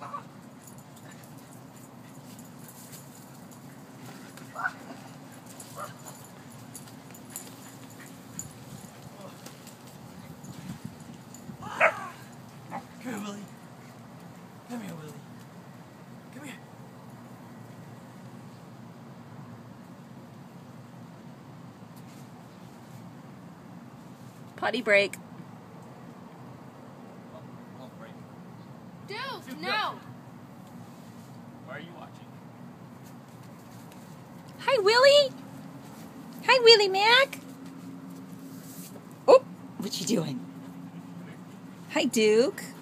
Come here, Willie. Come here, Willie. Come here. Potty break. Oh, break. Dude, no! Why are you watching? Hi, Willie. Hi, Willie Mac. Oh, what you doing? Hi, Duke.